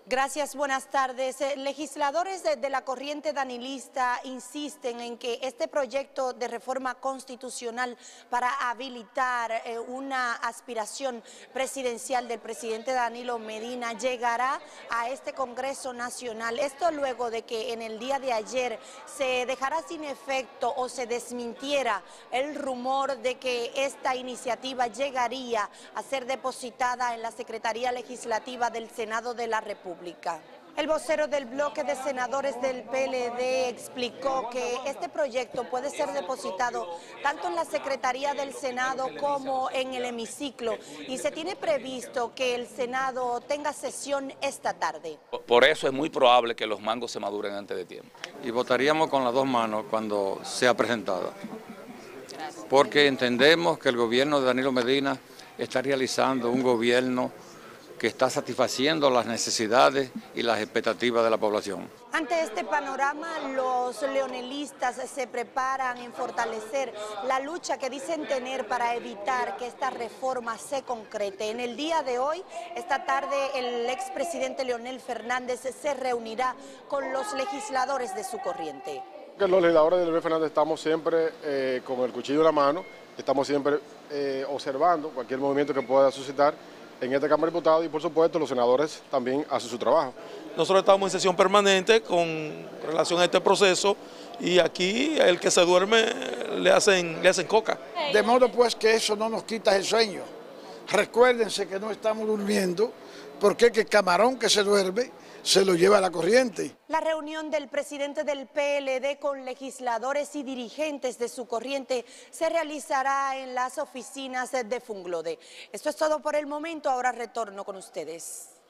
Gracias, buenas tardes. Legisladores de la corriente danilista insisten en que este proyecto de reforma constitucional para habilitar una aspiración presidencial del presidente Danilo Medina llegará a este Congreso Nacional. Esto luego de que en el día de ayer se dejara sin efecto o se desmintiera el rumor de que esta iniciativa llegaría a ser depositada en la Secretaría Legislativa del Senado de la República. El vocero del bloque de senadores del PLD explicó que este proyecto puede ser depositado tanto en la Secretaría del Senado como en el hemiciclo y se tiene previsto que el Senado tenga sesión esta tarde. Por eso es muy probable que los mangos se maduren antes de tiempo. Y votaríamos con las dos manos cuando sea presentada, porque entendemos que el gobierno de Danilo Medina está realizando un gobierno que está satisfaciendo las necesidades y las expectativas de la población. Ante este panorama, los leonelistas se preparan en fortalecer la lucha que dicen tener para evitar que esta reforma se concrete. En el día de hoy, esta tarde, el expresidente Leonel Fernández se reunirá con los legisladores de su corriente. Los legisladores de Leonel Fernández estamos siempre con el cuchillo en la mano, estamos siempre observando cualquier movimiento que pueda suscitar en esta Cámara de Diputados y por supuesto los senadores también hacen su trabajo. Nosotros estamos en sesión permanente con relación a este proceso y aquí el que se duerme le hacen coca. De modo pues que eso no nos quita el sueño. Recuérdense que no estamos durmiendo porque el camarón que se duerme se lo lleva a la corriente. La reunión del presidente del PLD con legisladores y dirigentes de su corriente se realizará en las oficinas de Funglode. Esto es todo por el momento, ahora retorno con ustedes.